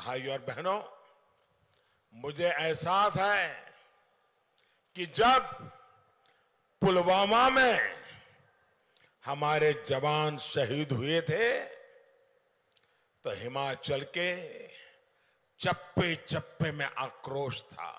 भाई और बहनों, मुझे एहसास है कि जब पुलवामा में हमारे जवान शहीद हुए थे तो हिमाचल के चप्पे चप्पे में आक्रोश था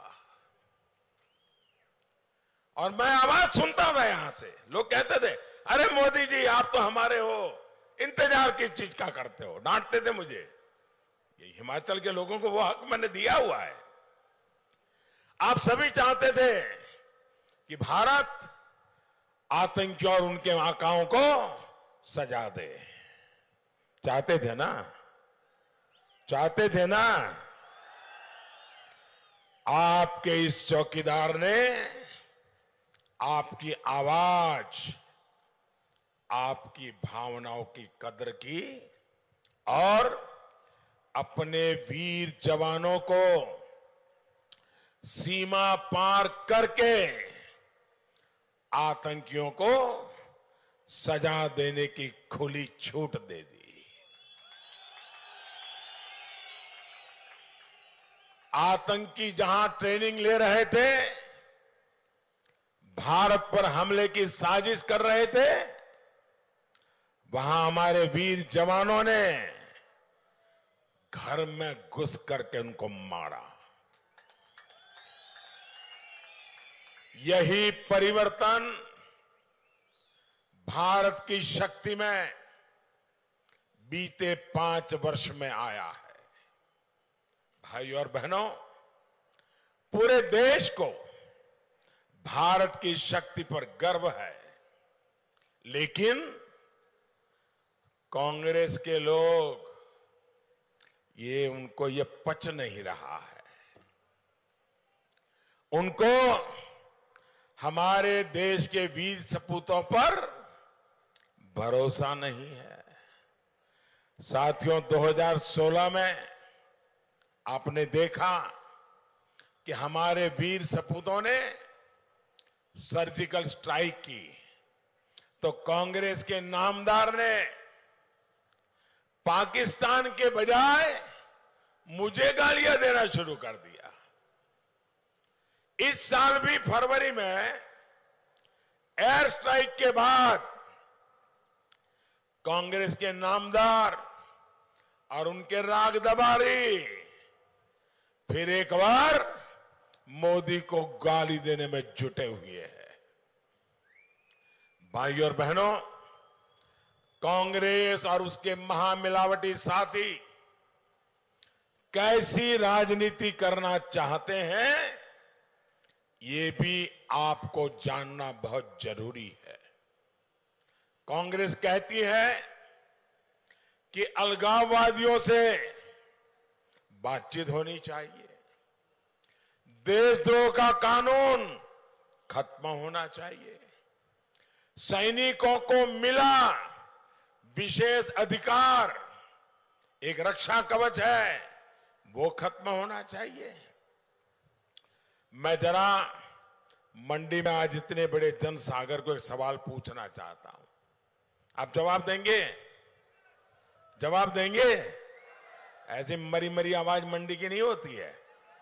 और मैं आवाज सुनता था। यहां से लोग कहते थे, अरे मोदी जी आप तो हमारे हो, इंतजार किस चीज का करते हो, डांटते थे मुझे। ये हिमाचल के लोगों को वो हक मैंने दिया हुआ है। आप सभी चाहते थे कि भारत आतंकियों और उनके आकाओं को सजा दे। चाहते थे ना? चाहते थे ना? आपके इस चौकीदार ने आपकी आवाज, आपकी भावनाओं की कदर की और अपने वीर जवानों को सीमा पार करके आतंकियों को सजा देने की खुली छूट दे दी। आतंकी जहां ट्रेनिंग ले रहे थे, भारत पर हमले की साजिश कर रहे थे, वहां हमारे वीर जवानों ने घर में घुस करके उनको मारा। यही परिवर्तन भारत की शक्ति में बीते 5 वर्ष में आया है। भाइयों और बहनों, पूरे देश को भारत की शक्ति पर गर्व है, लेकिन कांग्रेस के लोग उनको ये पच नहीं रहा है। उनको हमारे देश के वीर सपूतों पर भरोसा नहीं है। साथियों, 2016 में आपने देखा कि हमारे वीर सपूतों ने सर्जिकल स्ट्राइक की तो कांग्रेस के नामदार ने पाकिस्तान के बजाय मुझे गालियां देना शुरू कर दिया। इस साल भी फरवरी में एयर स्ट्राइक के बाद कांग्रेस के नामदार और उनके राग दबारी फिर एक बार मोदी को गाली देने में जुटे हुए हैं। भाइयों और बहनों, कांग्रेस और उसके महामिलावटी साथी कैसी राजनीति करना चाहते हैं, ये भी आपको जानना बहुत जरूरी है। कांग्रेस कहती है कि अलगाववादियों से बातचीत होनी चाहिए, देशद्रोह का कानून खत्म होना चाहिए, सैनिकों को मिला विशेष अधिकार, एक रक्षा कवच है, वो खत्म होना चाहिए। मैं जरा मंडी में आज इतने बड़े जनसागर को एक सवाल पूछना चाहता हूं। आप जवाब देंगे? जवाब देंगे? ऐसी मरी मरी आवाज मंडी की नहीं होती है।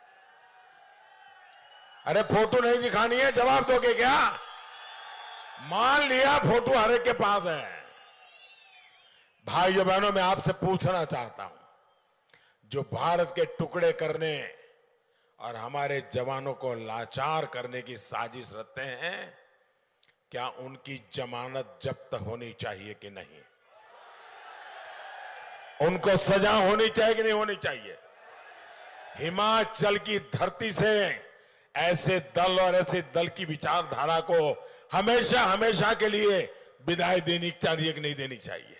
अरे फोटो नहीं दिखानी है, जवाब दोगे क्या? मान लिया फोटो हर एक के पास है। भाइयों बहनों, मैं आपसे पूछना चाहता हूं, जो भारत के टुकड़े करने और हमारे जवानों को लाचार करने की साजिश रचते हैं, क्या उनकी जमानत जब्त होनी चाहिए कि नहीं? उनको सजा होनी चाहिए कि नहीं होनी चाहिए? हिमाचल की धरती से ऐसे दल और ऐसे दल की विचारधारा को हमेशा हमेशा के लिए विदाई देनी चाहिए कि नहीं देनी चाहिए?